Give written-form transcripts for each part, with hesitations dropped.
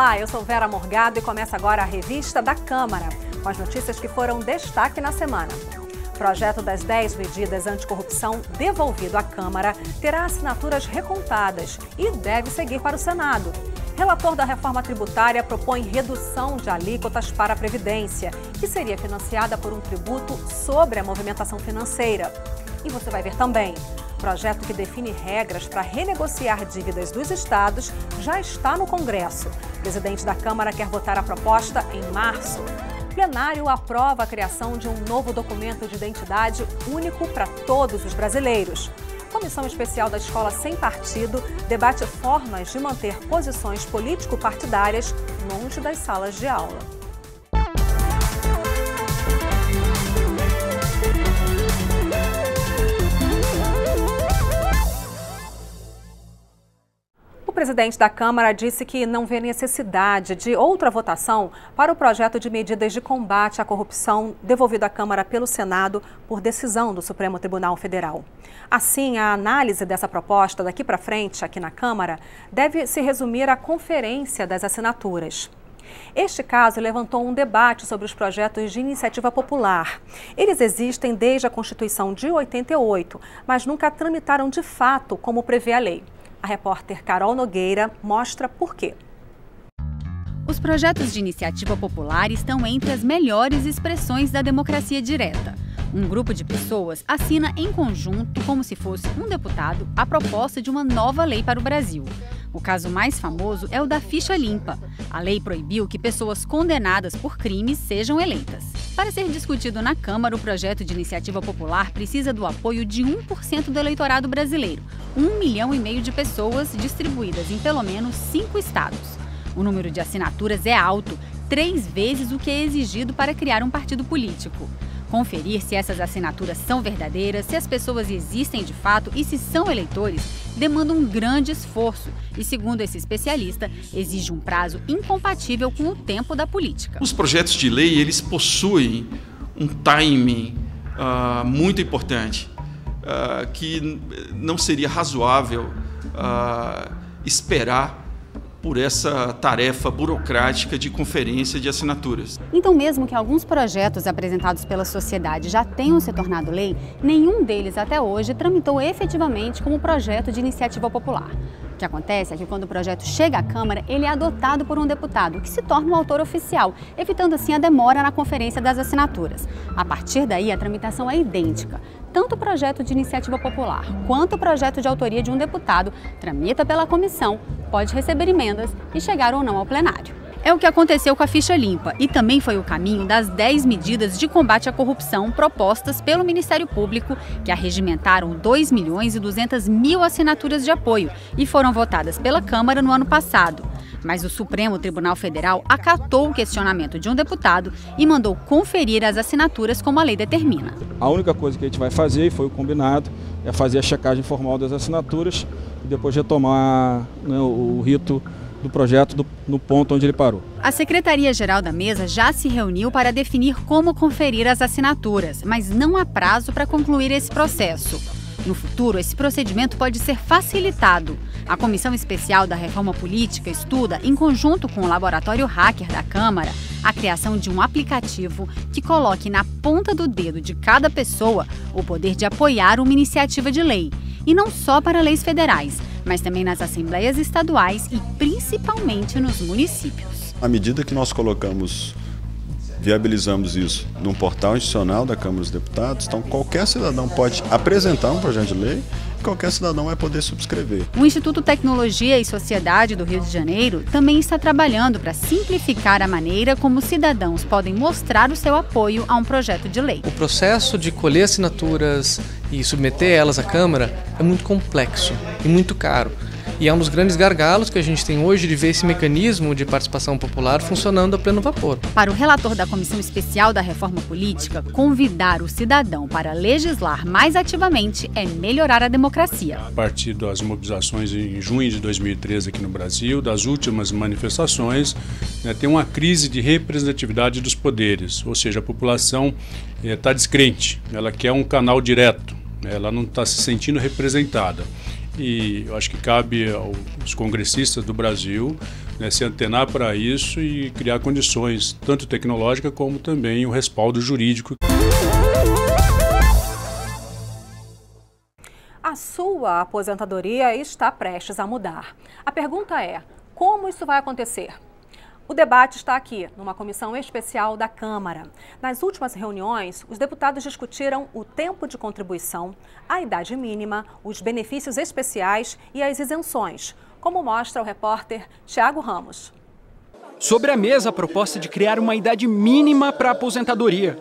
Olá, eu sou Vera Morgado e começa agora a Revista da Câmara, com as notícias que foram destaque na semana. O projeto das 10 medidas anticorrupção devolvido à Câmara terá assinaturas recontadas e deve seguir para o Senado. Relator da reforma tributária propõe redução de alíquotas para a Previdência, que seria financiada por um tributo sobre a movimentação financeira. E você vai ver também, projeto que define regras para renegociar dívidas dos estados já está no Congresso. O presidente da Câmara quer votar a proposta em março. O plenário aprova a criação de um novo documento de identidade único para todos os brasileiros. Comissão Especial da Escola Sem Partido debate formas de manter posições político-partidárias longe das salas de aula. O presidente da Câmara disse que não vê necessidade de outra votação para o projeto de medidas de combate à corrupção devolvido à Câmara pelo Senado por decisão do Supremo Tribunal Federal. Assim, a análise dessa proposta daqui para frente, aqui na Câmara, deve se resumir à conferência das assinaturas. Este caso levantou um debate sobre os projetos de iniciativa popular. Eles existem desde a Constituição de 88, mas nunca tramitaram de fato como prevê a lei. A repórter Carol Nogueira mostra por quê. Os projetos de iniciativa popular estão entre as melhores expressões da democracia direta. Um grupo de pessoas assina em conjunto, como se fosse um deputado, a proposta de uma nova lei para o Brasil. O caso mais famoso é o da ficha limpa. A lei proibiu que pessoas condenadas por crimes sejam eleitas. Para ser discutido na Câmara, o projeto de iniciativa popular precisa do apoio de 1% do eleitorado brasileiro, 1,5 milhão de pessoas distribuídas em pelo menos 5 estados. O número de assinaturas é alto, 3 vezes o que é exigido para criar um partido político. Conferir se essas assinaturas são verdadeiras, se as pessoas existem de fato e se são eleitores, demanda um grande esforço e, segundo esse especialista, exige um prazo incompatível com o tempo da política. Os projetos de lei, eles possuem um timing muito importante, que não seria razoável esperar por essa tarefa burocrática de conferência de assinaturas. Então, mesmo que alguns projetos apresentados pela sociedade já tenham se tornado lei, nenhum deles até hoje tramitou efetivamente como projeto de iniciativa popular. O que acontece é que quando o projeto chega à Câmara, ele é adotado por um deputado, que se torna o autor oficial, evitando assim a demora na conferência das assinaturas. A partir daí, a tramitação é idêntica. Tanto o projeto de iniciativa popular quanto o projeto de autoria de um deputado tramita pela comissão, pode receber emendas e chegar ou não ao plenário. É o que aconteceu com a ficha limpa e também foi o caminho das 10 medidas de combate à corrupção propostas pelo Ministério Público, que arregimentaram 2.200.000 assinaturas de apoio e foram votadas pela Câmara no ano passado. Mas o Supremo Tribunal Federal acatou o questionamento de um deputado e mandou conferir as assinaturas como a lei determina. A única coisa que a gente vai fazer, e foi o combinado, é fazer a checagem formal das assinaturas e depois retomar o rito do projeto no ponto onde ele parou. A Secretaria-Geral da Mesa já se reuniu para definir como conferir as assinaturas, mas não há prazo para concluir esse processo. No futuro, esse procedimento pode ser facilitado. A Comissão Especial da Reforma Política estuda, em conjunto com o Laboratório Hacker da Câmara, a criação de um aplicativo que coloque na ponta do dedo de cada pessoa o poder de apoiar uma iniciativa de lei. E não só para leis federais, mas também nas assembleias estaduais e principalmente nos municípios. À medida que nós viabilizamos isso num portal institucional da Câmara dos Deputados, então qualquer cidadão pode apresentar um projeto de lei e qualquer cidadão vai poder subscrever. O Instituto Tecnologia e Sociedade do Rio de Janeiro também está trabalhando para simplificar a maneira como cidadãos podem mostrar o seu apoio a um projeto de lei. O processo de colher assinaturas e submeter elas à Câmara é muito complexo e muito caro. E é um dos grandes gargalos que a gente tem hoje de ver esse mecanismo de participação popular funcionando a pleno vapor. Para o relator da Comissão Especial da Reforma Política, convidar o cidadão para legislar mais ativamente é melhorar a democracia. A partir das mobilizações em junho de 2013 aqui no Brasil, das últimas manifestações, tem uma crise de representatividade dos poderes, ou seja, a população está descrente, ela quer um canal direto, ela não está se sentindo representada. E eu acho que cabe aos congressistas do Brasil né, se antenar para isso e criar condições, tanto tecnológicas como também o respaldo jurídico. A sua aposentadoria está prestes a mudar. A pergunta é: como isso vai acontecer? O debate está aqui, numa comissão especial da Câmara. Nas últimas reuniões, os deputados discutiram o tempo de contribuição, a idade mínima, os benefícios especiais e as isenções, como mostra o repórter Thiago Ramos. Sobre a mesa, a proposta de criar uma idade mínima para a aposentadoria,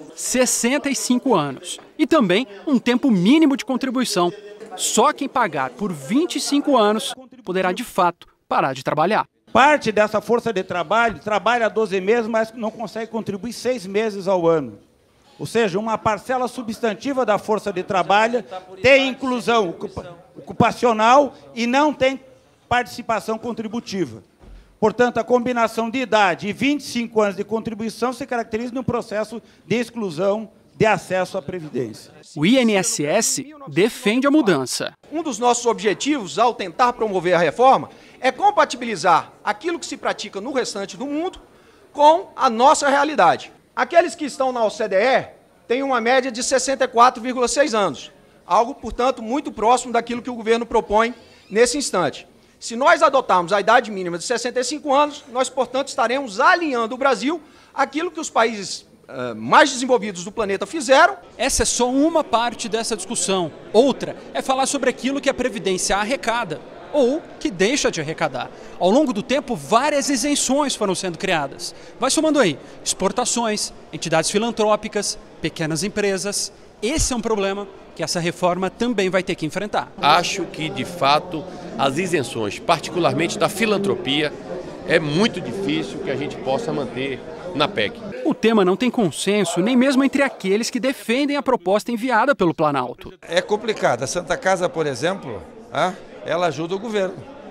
65 anos. E também um tempo mínimo de contribuição. Só quem pagar por 25 anos poderá, de fato, parar de trabalhar. Parte dessa força de trabalho trabalha 12 meses, mas não consegue contribuir 6 meses ao ano. Ou seja, uma parcela substantiva da força de trabalho tem inclusão ocupacional e não tem participação contributiva. Portanto, a combinação de idade e 25 anos de contribuição se caracteriza num processo de exclusão de acesso à Previdência. O INSS defende a mudança. Um dos nossos objetivos, ao tentar promover a reforma, é compatibilizar aquilo que se pratica no restante do mundo com a nossa realidade. Aqueles que estão na OCDE têm uma média de 64,6 anos, algo, portanto, muito próximo daquilo que o governo propõe nesse instante. Se nós adotarmos a idade mínima de 65 anos, nós, portanto, estaremos alinhando o Brasil àquilo que os países mais desenvolvidos do planeta fizeram. Essa é só uma parte dessa discussão. Outra é falar sobre aquilo que a Previdência arrecada ou que deixa de arrecadar. Ao longo do tempo, várias isenções foram sendo criadas. Vai somando aí exportações, entidades filantrópicas, pequenas empresas. Esse é um problema que essa reforma também vai ter que enfrentar. Acho que, de fato, as isenções, particularmente da filantropia, é muito difícil que a gente possa manter na PEC. O tema não tem consenso nem mesmo entre aqueles que defendem a proposta enviada pelo Planalto. É complicado. A Santa Casa, por exemplo, ela ajuda o governo.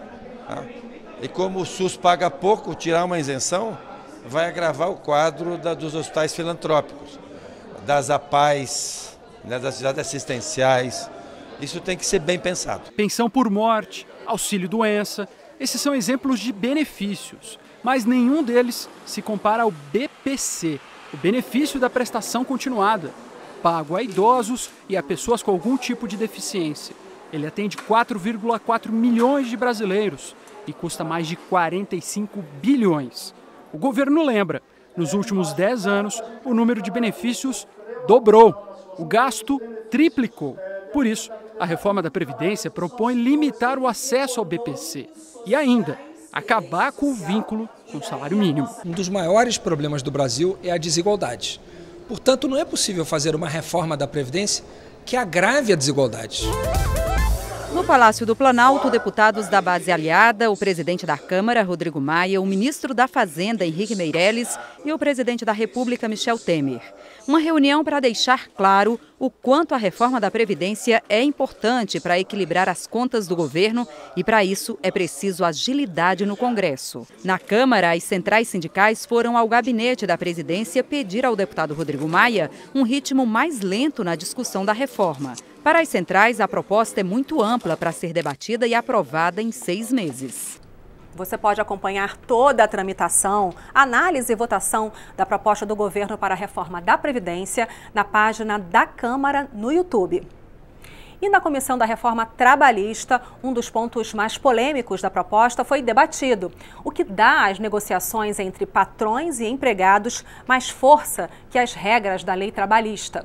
E como o SUS paga pouco, tirar uma isenção vai agravar o quadro dos hospitais filantrópicos, das APAES, das atividades assistenciais. Isso tem que ser bem pensado. Pensão por morte, auxílio-doença, esses são exemplos de benefícios. Mas nenhum deles se compara ao BPC, o benefício da prestação continuada, pago a idosos e a pessoas com algum tipo de deficiência. Ele atende 4,4 milhões de brasileiros e custa mais de 45 bilhões. O governo lembra, nos últimos 10 anos, o número de benefícios dobrou, o gasto triplicou. Por isso, a reforma da Previdência propõe limitar o acesso ao BPC e ainda acabar com o vínculo com o salário mínimo. Um dos maiores problemas do Brasil é a desigualdade. Portanto, não é possível fazer uma reforma da Previdência que agrave a desigualdade. No Palácio do Planalto, deputados da base aliada, o presidente da Câmara, Rodrigo Maia, o ministro da Fazenda, Henrique Meirelles, e o presidente da República, Michel Temer. Uma reunião para deixar claro o quanto a reforma da Previdência é importante para equilibrar as contas do governo e, para isso, é preciso agilidade no Congresso. Na Câmara, as centrais sindicais foram ao gabinete da presidência pedir ao deputado Rodrigo Maia um ritmo mais lento na discussão da reforma. Para as centrais, a proposta é muito ampla para ser debatida e aprovada em 6 meses. Você pode acompanhar toda a tramitação, análise e votação da proposta do governo para a reforma da Previdência na página da Câmara no YouTube. E na Comissão da Reforma Trabalhista, um dos pontos mais polêmicos da proposta foi debatido, o que dá às negociações entre patrões e empregados mais força que as regras da lei trabalhista.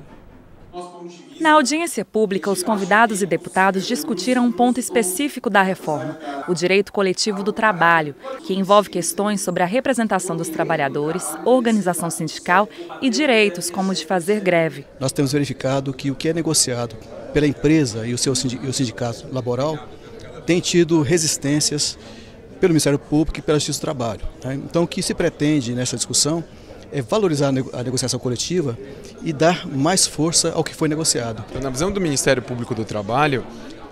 Na audiência pública, os convidados e deputados discutiram um ponto específico da reforma, o direito coletivo do trabalho, que envolve questões sobre a representação dos trabalhadores, organização sindical e direitos como o de fazer greve. Nós temos verificado que o que é negociado pela empresa e o sindicato laboral tem tido resistências pelo Ministério Público e pela Justiça do Trabalho. Então, o que se pretende nessa discussão é valorizar a negociação coletiva e dar mais força ao que foi negociado. Na visão do Ministério Público do Trabalho,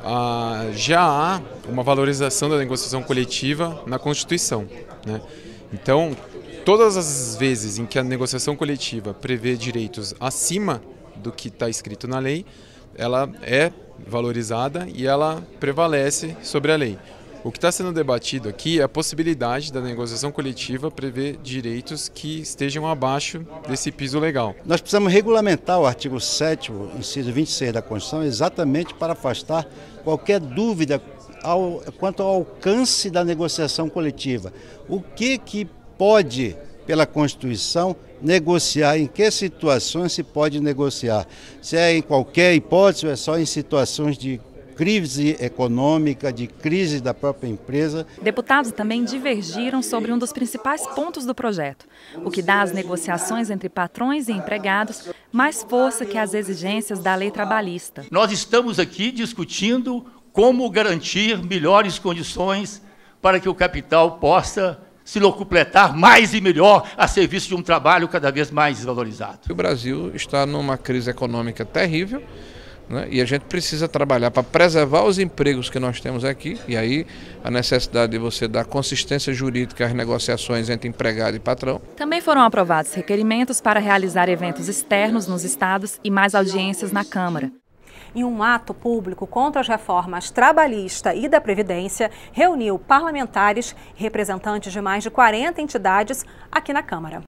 já há uma valorização da negociação coletiva na Constituição, né? Então, todas as vezes em que a negociação coletiva prevê direitos acima do que está escrito na lei, ela é valorizada e ela prevalece sobre a lei. O que está sendo debatido aqui é a possibilidade da negociação coletiva prever direitos que estejam abaixo desse piso legal. Nós precisamos regulamentar o artigo 7º, inciso 26 da Constituição, exatamente para afastar qualquer dúvida quanto ao alcance da negociação coletiva. O que pode, pela Constituição, negociar, em que situações se pode negociar? Se é em qualquer hipótese ou é só em situações de crise econômica, de crise da própria empresa. Deputados também divergiram sobre um dos principais pontos do projeto, o que dá às negociações entre patrões e empregados mais força que as exigências da lei trabalhista. Nós estamos aqui discutindo como garantir melhores condições para que o capital possa se locupletar mais e melhor a serviço de um trabalho cada vez mais valorizado. O Brasil está numa crise econômica terrível, né? E a gente precisa trabalhar para preservar os empregos que nós temos aqui, e aí a necessidade de você dar consistência jurídica às negociações entre empregado e patrão. Também foram aprovados requerimentos para realizar eventos externos nos estados e mais audiências na Câmara. Em um ato público contra as reformas trabalhista e da Previdência, reuniu parlamentares e representantes de mais de 40 entidades aqui na Câmara.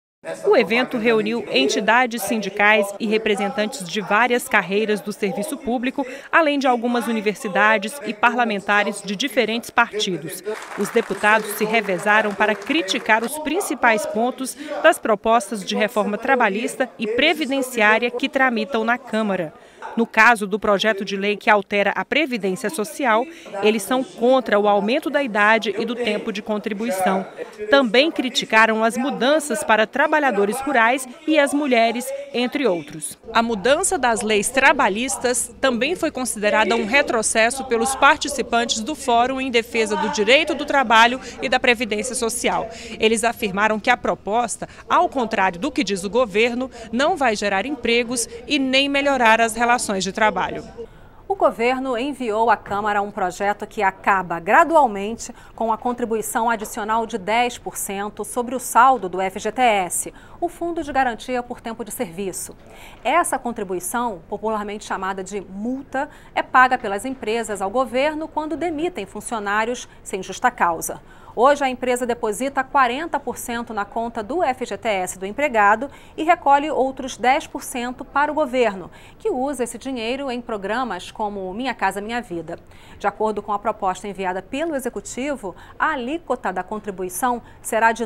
O evento reuniu entidades sindicais e representantes de várias carreiras do serviço público, além de algumas universidades e parlamentares de diferentes partidos. Os deputados se revezaram para criticar os principais pontos das propostas de reforma trabalhista e previdenciária que tramitam na Câmara. No caso do projeto de lei que altera a Previdência Social, eles são contra o aumento da idade e do tempo de contribuição. Também criticaram as mudanças para trabalhadores rurais e as mulheres, entre outros. A mudança das leis trabalhistas também foi considerada um retrocesso pelos participantes do Fórum em Defesa do Direito do Trabalho e da Previdência Social. Eles afirmaram que a proposta, ao contrário do que diz o governo, não vai gerar empregos e nem melhorar as relações de trabalho. O governo enviou à Câmara um projeto que acaba gradualmente com a contribuição adicional de 10% sobre o saldo do FGTS, o Fundo de Garantia por Tempo de Serviço. Essa contribuição, popularmente chamada de multa, é paga pelas empresas ao governo quando demitem funcionários sem justa causa. Hoje, a empresa deposita 40% na conta do FGTS do empregado e recolhe outros 10% para o governo, que usa esse dinheiro em programas como Minha Casa Minha Vida. De acordo com a proposta enviada pelo Executivo, a alíquota da contribuição será de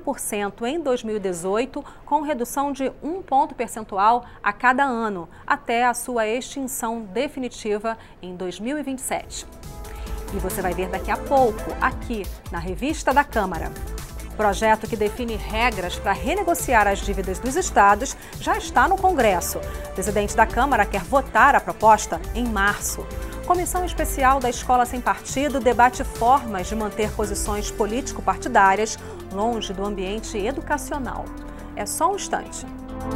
9% em 2018, com redução de 1 ponto percentual a cada ano, até a sua extinção definitiva em 2027. E você vai ver daqui a pouco, aqui na Revista da Câmara. O projeto que define regras para renegociar as dívidas dos estados já está no Congresso. O presidente da Câmara quer votar a proposta em março. Comissão Especial da Escola Sem Partido debate formas de manter posições político-partidárias longe do ambiente educacional. É só um instante.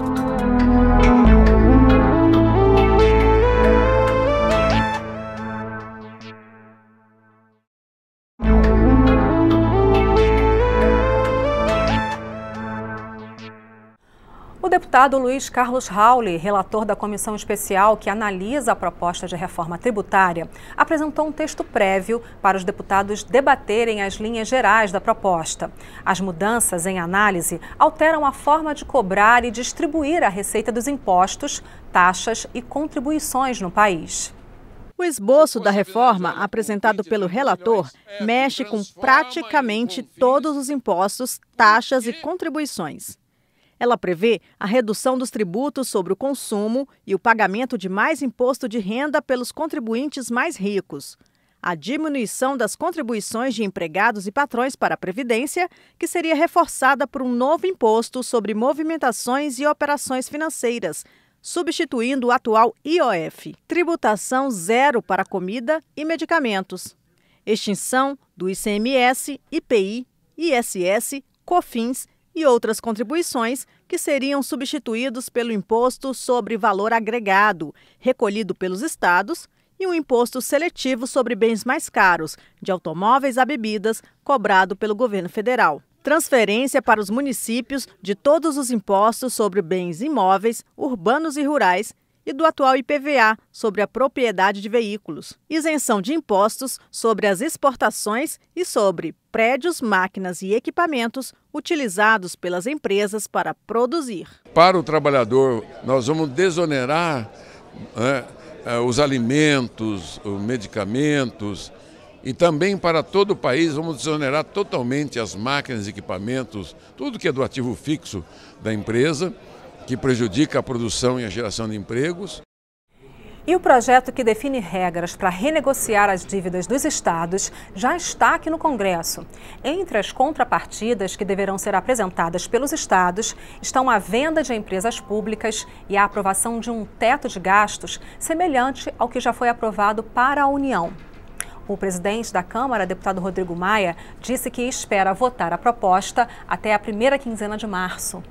O deputado Luiz Carlos Rauli, relator da comissão especial que analisa a proposta de reforma tributária, apresentou um texto prévio para os deputados debaterem as linhas gerais da proposta. As mudanças em análise alteram a forma de cobrar e distribuir a receita dos impostos, taxas e contribuições no país. O esboço da reforma, apresentado pelo relator, mexe com praticamente todos os impostos, taxas e contribuições. Ela prevê a redução dos tributos sobre o consumo e o pagamento de mais imposto de renda pelos contribuintes mais ricos, a diminuição das contribuições de empregados e patrões para a Previdência, que seria reforçada por um novo imposto sobre movimentações e operações financeiras, substituindo o atual IOF, tributação zero para comida e medicamentos, extinção do ICMS, IPI, ISS, COFINS e outras contribuições que seriam substituídos pelo Imposto sobre Valor Agregado, recolhido pelos estados, e um imposto seletivo sobre bens mais caros, de automóveis a bebidas, cobrado pelo governo federal. Transferência para os municípios de todos os impostos sobre bens imóveis, urbanos e rurais e do atual IPVA sobre a propriedade de veículos, isenção de impostos sobre as exportações e sobre prédios, máquinas e equipamentos utilizados pelas empresas para produzir. Para o trabalhador, nós vamos desonerar os alimentos, os medicamentos, e também para todo o país vamos desonerar totalmente as máquinas e equipamentos, tudo que é do ativo fixo da empresa, que prejudica a produção e a geração de empregos. E o projeto que define regras para renegociar as dívidas dos estados já está aqui no Congresso. Entre as contrapartidas que deverão ser apresentadas pelos estados estão a venda de empresas públicas e a aprovação de um teto de gastos semelhante ao que já foi aprovado para a União. O presidente da Câmara, deputado Rodrigo Maia, disse que espera votar a proposta até a primeira quinzena de março.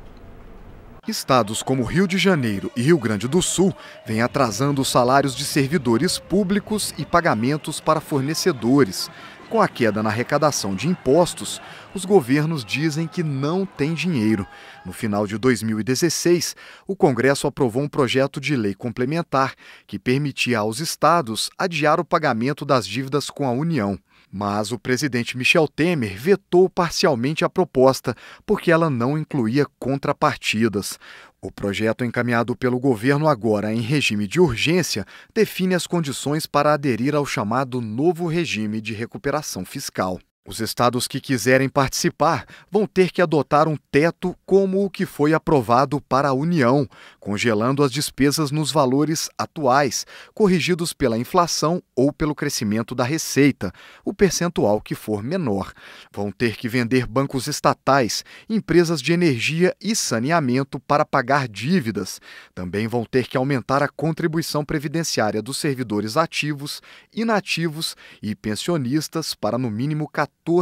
Estados como Rio de Janeiro e Rio Grande do Sul vêm atrasando os salários de servidores públicos e pagamentos para fornecedores. Com a queda na arrecadação de impostos, os governos dizem que não têm dinheiro. No final de 2016, o Congresso aprovou um projeto de lei complementar que permitia aos estados adiar o pagamento das dívidas com a União. Mas o presidente Michel Temer vetou parcialmente a proposta, porque ela não incluía contrapartidas. O projeto encaminhado pelo governo agora em regime de urgência define as condições para aderir ao chamado novo regime de recuperação fiscal. Os estados que quiserem participar vão ter que adotar um teto como o que foi aprovado para a União, congelando as despesas nos valores atuais, corrigidos pela inflação ou pelo crescimento da receita, o percentual que for menor. Vão ter que vender bancos estatais, empresas de energia e saneamento para pagar dívidas. Também vão ter que aumentar a contribuição previdenciária dos servidores ativos, inativos e pensionistas para no mínimo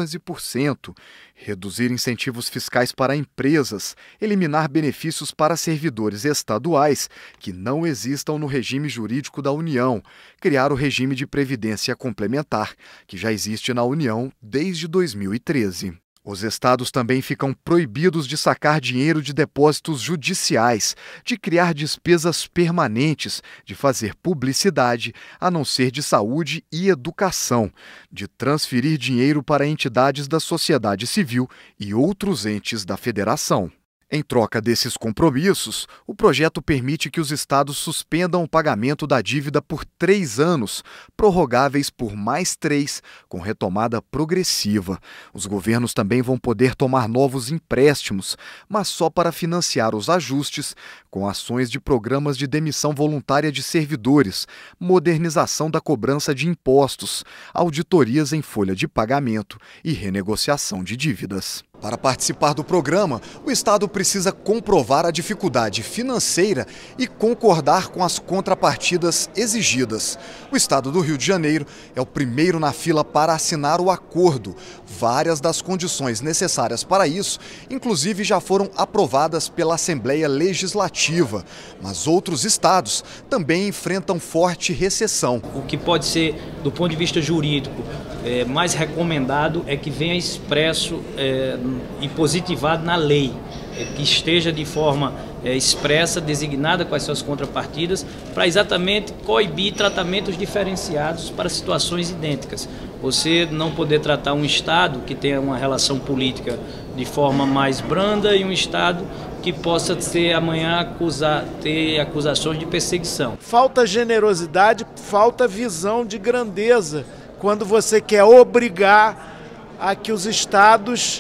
14%, reduzir incentivos fiscais para empresas, eliminar benefícios para servidores estaduais que não existam no regime jurídico da União, criar o regime de previdência complementar, que já existe na União desde 2013. Os estados também ficam proibidos de sacar dinheiro de depósitos judiciais, de criar despesas permanentes, de fazer publicidade, a não ser de saúde e educação, de transferir dinheiro para entidades da sociedade civil e outros entes da federação. Em troca desses compromissos, o projeto permite que os estados suspendam o pagamento da dívida por 3 anos, prorrogáveis por mais 3, com retomada progressiva. Os governos também vão poder tomar novos empréstimos, mas só para financiar os ajustes, com ações de programas de demissão voluntária de servidores, modernização da cobrança de impostos, auditorias em folha de pagamento e renegociação de dívidas. Para participar do programa, o Estado precisa comprovar a dificuldade financeira e concordar com as contrapartidas exigidas. O Estado do Rio de Janeiro é o primeiro na fila para assinar o acordo. Várias das condições necessárias para isso, inclusive, já foram aprovadas pela Assembleia Legislativa. Mas outros estados também enfrentam forte recessão. O que pode ser, do ponto de vista jurídico, mais recomendado é que venha expresso e positivado na lei, que esteja de forma expressa, designada quais são as contrapartidas, para exatamente coibir tratamentos diferenciados para situações idênticas. Você não poder tratar um Estado que tenha uma relação política de forma mais branda e um Estado que possa ter amanhã ter acusações de perseguição. Falta generosidade, falta visão de grandeza, quando você quer obrigar a que os estados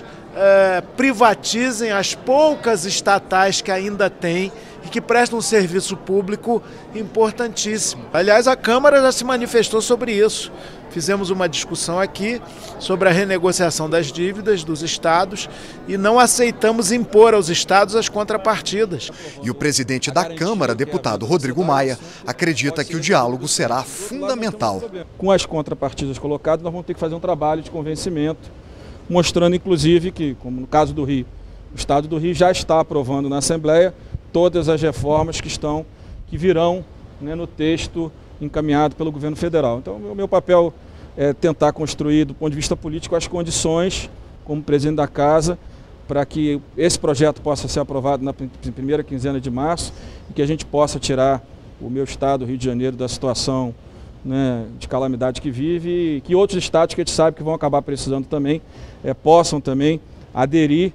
privatizem as poucas estatais que ainda têm e que prestam um serviço público importantíssimo. Aliás, a Câmara já se manifestou sobre isso. Fizemos uma discussão aqui sobre a renegociação das dívidas dos estados e não aceitamos impor aos estados as contrapartidas. E o presidente da Câmara, deputado Rodrigo Maia, acredita que o diálogo será fundamental. Com as contrapartidas colocadas, nós vamos ter que fazer um trabalho de convencimento, mostrando inclusive que, como no caso do Rio, o Estado do Rio já está aprovando na Assembleia todas as reformas que virão, né, no texto encaminhado pelo governo federal. Então, o meu papel é tentar construir, do ponto de vista político, as condições, como presidente da Casa, para que esse projeto possa ser aprovado na primeira quinzena de março e que a gente possa tirar o meu estado, o Rio de Janeiro, da situação, né, de calamidade que vive, e que outros estados que a gente sabe que vão acabar precisando também, possam também aderir.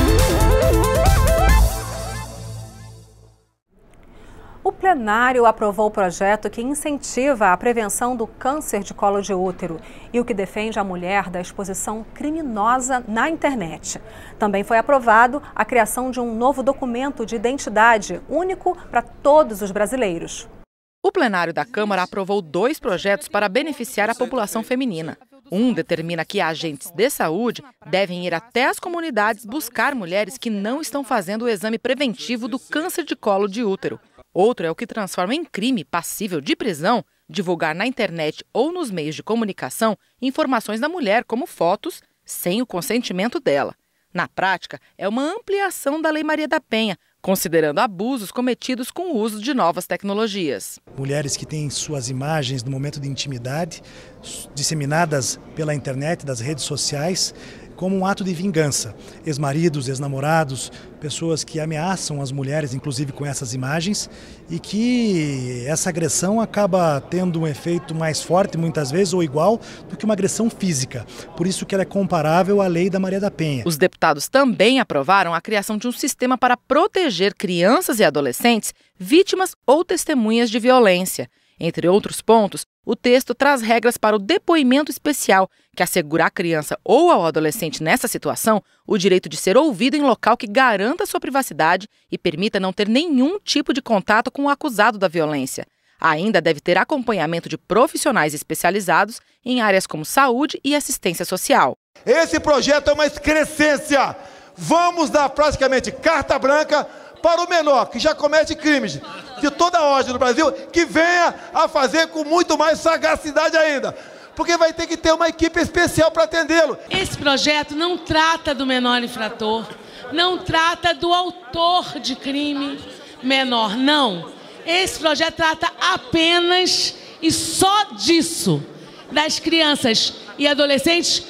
O plenário aprovou o projeto que incentiva a prevenção do câncer de colo de útero e o que defende a mulher da exposição criminosa na internet. Também foi aprovado a criação de um novo documento de identidade único para todos os brasileiros. O plenário da Câmara aprovou 2 projetos para beneficiar a população feminina. Um determina que agentes de saúde devem ir até as comunidades buscar mulheres que não estão fazendo o exame preventivo do câncer de colo de útero. Outro é o que transforma em crime passível de prisão divulgar na internet ou nos meios de comunicação informações da mulher, como fotos, sem o consentimento dela. Na prática, é uma ampliação da Lei Maria da Penha, considerando abusos cometidos com o uso de novas tecnologias. Mulheres que têm suas imagens no momento de intimidade disseminadas pela internet, das redes sociais, como um ato de vingança. Ex-maridos, ex-namorados, pessoas que ameaçam as mulheres, inclusive com essas imagens, e que essa agressão acaba tendo um efeito mais forte, muitas vezes, ou igual, do que uma agressão física. Por isso que ela é comparável à Lei da Maria da Penha. Os deputados também aprovaram a criação de um sistema para proteger crianças e adolescentes vítimas ou testemunhas de violência. Entre outros pontos, o texto traz regras para o depoimento especial, que assegura à criança ou ao adolescente nessa situação o direito de ser ouvido em local que garanta sua privacidade e permita não ter nenhum tipo de contato com o acusado da violência. Ainda deve ter acompanhamento de profissionais especializados em áreas como saúde e assistência social. Esse projeto é uma excrescência. Vamos dar praticamente carta branca para o menor que já comete crimes de toda a ordem no Brasil, que venha a fazer com muito mais sagacidade ainda, porque vai ter que ter uma equipe especial para atendê-lo. Esse projeto não trata do menor infrator, não trata do autor de crime menor, não. Esse projeto trata apenas e só disso, das crianças e adolescentes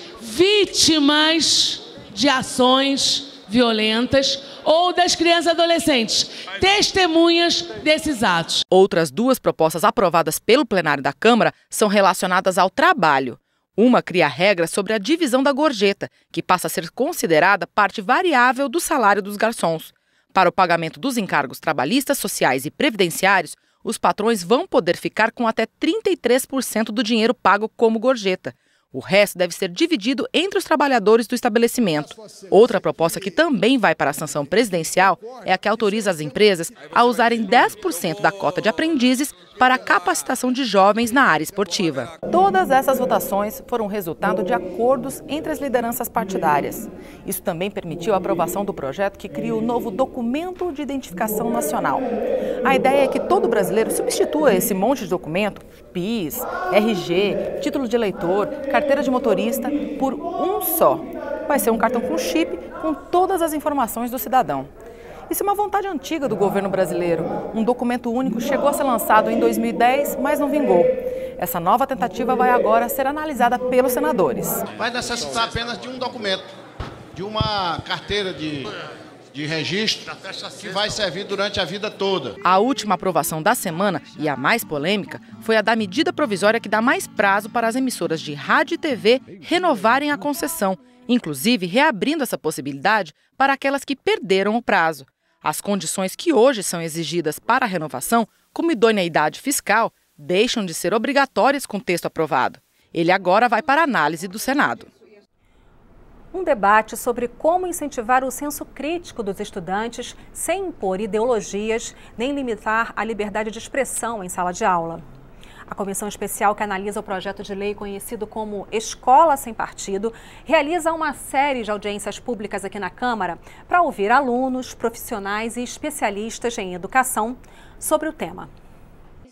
vítimas de ações violentas ou das crianças e adolescentes, testemunhas desses atos. Outras 2 propostas aprovadas pelo plenário da Câmara são relacionadas ao trabalho. Uma cria regras sobre a divisão da gorjeta, que passa a ser considerada parte variável do salário dos garçons. Para o pagamento dos encargos trabalhistas, sociais e previdenciários, os patrões vão poder ficar com até 33% do dinheiro pago como gorjeta. O resto deve ser dividido entre os trabalhadores do estabelecimento. Outra proposta que também vai para a sanção presidencial é a que autoriza as empresas a usarem 10% da cota de aprendizes para a capacitação de jovens na área esportiva. Todas essas votações foram resultado de acordos entre as lideranças partidárias. Isso também permitiu a aprovação do projeto que cria o novo Documento de Identificação Nacional. A ideia é que todo brasileiro substitua esse monte de documento, PIS, RG, título de eleitor, carteira de motorista, por um só. Vai ser um cartão com chip com todas as informações do cidadão. Isso é uma vontade antiga do governo brasileiro. Um documento único chegou a ser lançado em 2010, mas não vingou. Essa nova tentativa vai agora ser analisada pelos senadores. Vai necessitar apenas de um documento, de uma carteira de registro que vai servir durante a vida toda. A última aprovação da semana, e a mais polêmica, foi a da medida provisória que dá mais prazo para as emissoras de rádio e TV renovarem a concessão, inclusive reabrindo essa possibilidade para aquelas que perderam o prazo. As condições que hoje são exigidas para a renovação, como idoneidade fiscal, deixam de ser obrigatórias com o texto aprovado. Ele agora vai para a análise do Senado. Um debate sobre como incentivar o senso crítico dos estudantes sem impor ideologias nem limitar a liberdade de expressão em sala de aula. A comissão especial que analisa o projeto de lei conhecido como Escola Sem Partido realiza uma série de audiências públicas aqui na Câmara para ouvir alunos, profissionais e especialistas em educação sobre o tema.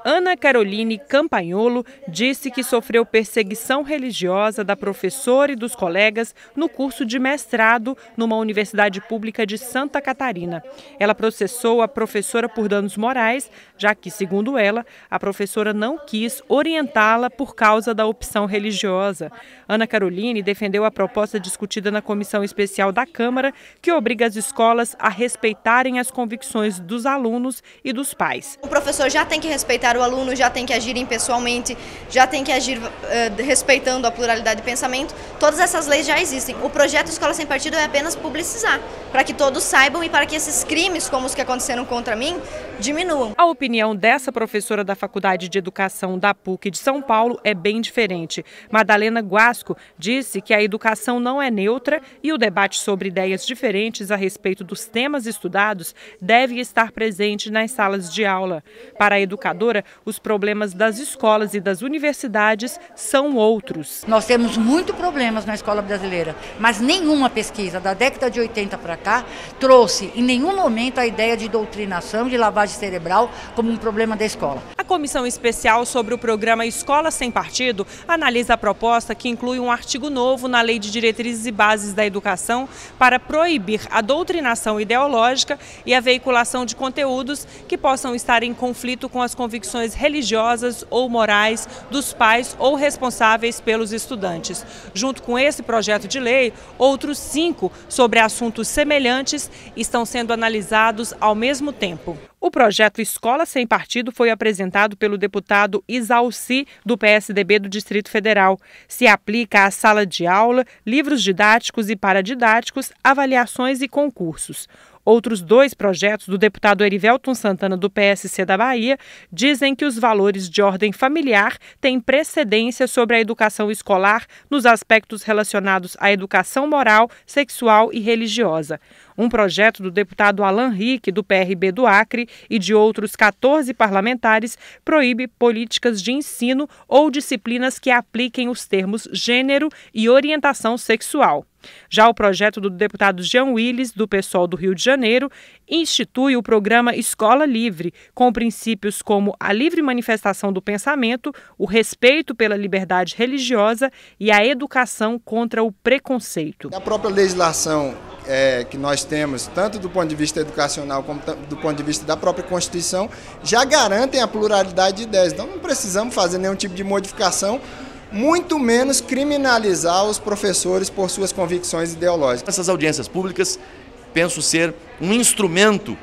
Ana Caroline Campagnolo disse que sofreu perseguição religiosa da professora e dos colegas no curso de mestrado numa universidade pública de Santa Catarina. Ela processou a professora por danos morais, já que, segundo ela, a professora não quis orientá-la por causa da opção religiosa. Ana Caroline defendeu a proposta discutida na Comissão Especial da Câmara, que obriga as escolas a respeitarem as convicções dos alunos e dos pais. O professor já tem que respeitar o aluno, já tem que agir impessoalmente, já tem que agir respeitando a pluralidade de pensamento. Todas essas leis já existem. O projeto Escola Sem Partido é apenas publicizar, para que todos saibam e para que esses crimes, como os que aconteceram contra mim, diminuam. A opinião dessa professora da Faculdade de Educação da PUC de São Paulo é bem diferente. Madalena Guasco disse que a educação não é neutra e o debate sobre ideias diferentes a respeito dos temas estudados deve estar presente nas salas de aula. Para a educadora, os problemas das escolas e das universidades são outros. Nós temos muitos problemas na escola brasileira, mas nenhuma pesquisa da década de 80 para cá trouxe em nenhum momento a ideia de doutrinação, de lavagem cerebral como um problema da escola. A Comissão Especial sobre o programa Escola Sem Partido analisa a proposta que inclui um artigo novo na Lei de Diretrizes e Bases da Educação para proibir a doutrinação ideológica e a veiculação de conteúdos que possam estar em conflito com as convicções religiosas ou morais dos pais ou responsáveis pelos estudantes. Junto com esse projeto de lei, outros 5 sobre assuntos semelhantes estão sendo analisados ao mesmo tempo. O projeto Escola Sem Partido foi apresentado pelo deputado Isalci, do PSDB do Distrito Federal. Se aplica à sala de aula, livros didáticos e paradidáticos, avaliações e concursos. Outros 2 projetos do deputado Erivelton Santana, do PSC da Bahia, dizem que os valores de ordem familiar têm precedência sobre a educação escolar nos aspectos relacionados à educação moral, sexual e religiosa. Um projeto do deputado Alan Rick, do PRB do Acre, e de outros 14 parlamentares, proíbe políticas de ensino ou disciplinas que apliquem os termos gênero e orientação sexual. Já o projeto do deputado Jean Willis, do PSOL do Rio de Janeiro, institui o programa Escola Livre, com princípios como a livre manifestação do pensamento, o respeito pela liberdade religiosa e a educação contra o preconceito. A própria legislação que nós temos, tanto do ponto de vista educacional como do ponto de vista da própria Constituição, já garantem a pluralidade de ideias. Então não precisamos fazer nenhum tipo de modificação, muito menos criminalizar os professores por suas convicções ideológicas. Essas audiências públicas, penso ser um instrumento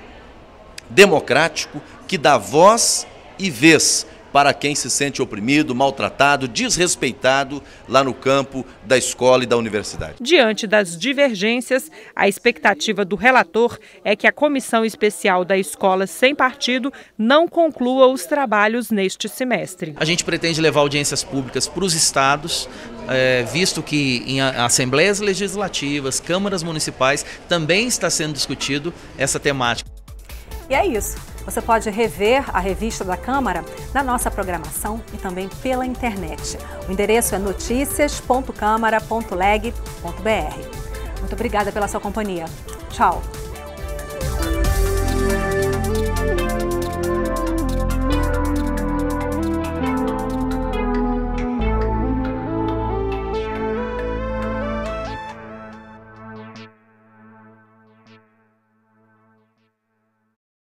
democrático que dá voz e vez para quem se sente oprimido, maltratado, desrespeitado lá no campo da escola e da universidade. Diante das divergências, a expectativa do relator é que a Comissão Especial da Escola Sem Partido não conclua os trabalhos neste semestre. A gente pretende levar audiências públicas para os estados, visto que em assembleias legislativas, câmaras municipais, também está sendo discutido essa temática. E é isso. Você pode rever a revista da Câmara na nossa programação e também pela internet. O endereço é noticias.câmara.leg.br. Muito obrigada pela sua companhia. Tchau!